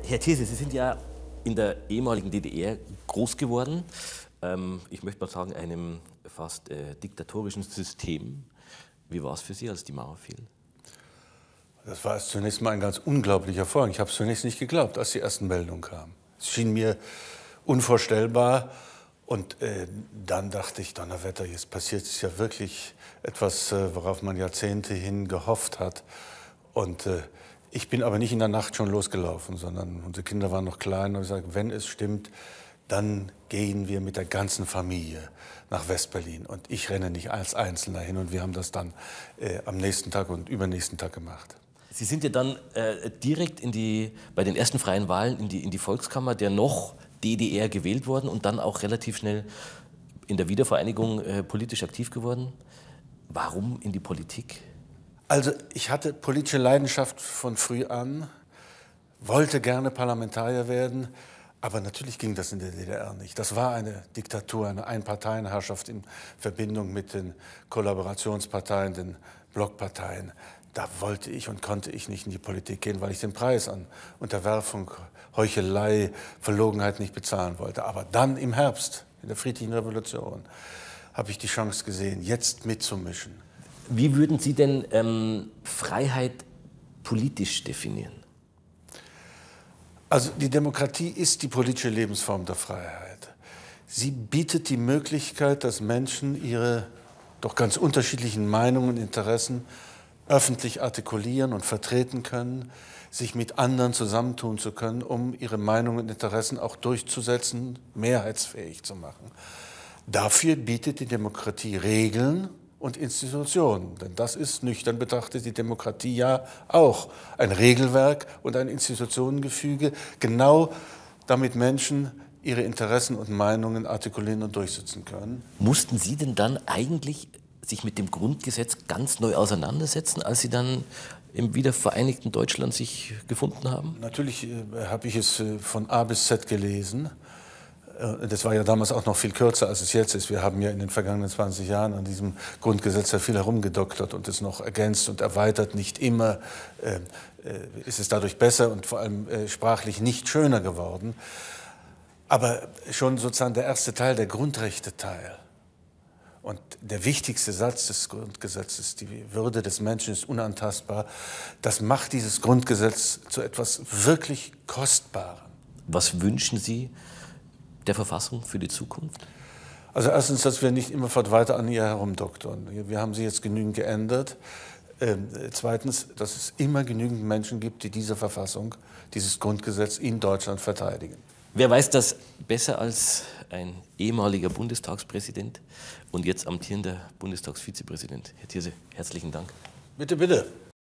Herr Thierse, Sie sind ja in der ehemaligen DDR groß geworden. Ich möchte mal sagen, einem fast diktatorischen System. Wie war es für Sie, als die Mauer fiel? Das war zunächst mal ein ganz unglaublicher Vorgang. Ich habe es zunächst nicht geglaubt, als die ersten Meldungen kamen. Es schien mir unvorstellbar. Und dann dachte ich, Donnerwetter, jetzt passiert es ja wirklich etwas, worauf man Jahrzehnte hin gehofft hat. Und ich bin aber nicht in der Nacht schon losgelaufen, sondern unsere Kinder waren noch klein. Und ich sage, wenn es stimmt, dann gehen wir mit der ganzen Familie nach West-Berlin. Und ich renne nicht als Einzelner hin. Und wir haben das dann am nächsten Tag und übernächsten Tag gemacht. Sie sind ja dann direkt bei den ersten freien Wahlen in die Volkskammer der noch DDR gewählt worden und dann auch relativ schnell in der Wiedervereinigung politisch aktiv geworden. Warum in die Politik? Also ich hatte politische Leidenschaft von früh an, wollte gerne Parlamentarier werden, aber natürlich ging das in der DDR nicht. Das war eine Diktatur, eine Einparteienherrschaft in Verbindung mit den Kollaborationsparteien, den Blockparteien. Da wollte ich und konnte ich nicht in die Politik gehen, weil ich den Preis an Unterwerfung, Heuchelei, Verlogenheit nicht bezahlen wollte. Aber dann im Herbst, in der friedlichen Revolution, habe ich die Chance gesehen, jetzt mitzumischen. Wie würden Sie denn Freiheit politisch definieren? Also die Demokratie ist die politische Lebensform der Freiheit. Sie bietet die Möglichkeit, dass Menschen ihre doch ganz unterschiedlichen Meinungen und Interessen öffentlich artikulieren und vertreten können, sich mit anderen zusammentun zu können, um ihre Meinungen und Interessen auch durchzusetzen, mehrheitsfähig zu machen. Dafür bietet die Demokratie Regeln und Institutionen, denn das ist nüchtern betrachtet die Demokratie ja auch ein Regelwerk und ein Institutionengefüge, genau damit Menschen ihre Interessen und Meinungen artikulieren und durchsetzen können. Mussten Sie denn dann eigentlich sich mit dem Grundgesetz ganz neu auseinandersetzen, als Sie dann im wiedervereinigten Deutschland sich gefunden haben? Natürlich habe ich es von A bis Z gelesen. Das war ja damals auch noch viel kürzer, als es jetzt ist. Wir haben ja in den vergangenen 20 Jahren an diesem Grundgesetz ja viel herumgedoktert und es noch ergänzt und erweitert. Nicht immer ist es dadurch besser und vor allem sprachlich nicht schöner geworden. Aber schon sozusagen der erste Teil, der Grundrechteteil und der wichtigste Satz des Grundgesetzes, die Würde des Menschen ist unantastbar, das macht dieses Grundgesetz zu etwas wirklich Kostbarem. Was wünschen Sie der Verfassung für die Zukunft? Also erstens, dass wir nicht immerfort weiter an ihr herumdoktern. Wir haben sie jetzt genügend geändert. Zweitens, dass es immer genügend Menschen gibt, die diese Verfassung, dieses Grundgesetz in Deutschland verteidigen. Wer weiß das besser als ein ehemaliger Bundestagspräsident und jetzt amtierender Bundestagsvizepräsident? Herr Thierse, herzlichen Dank. Bitte, bitte.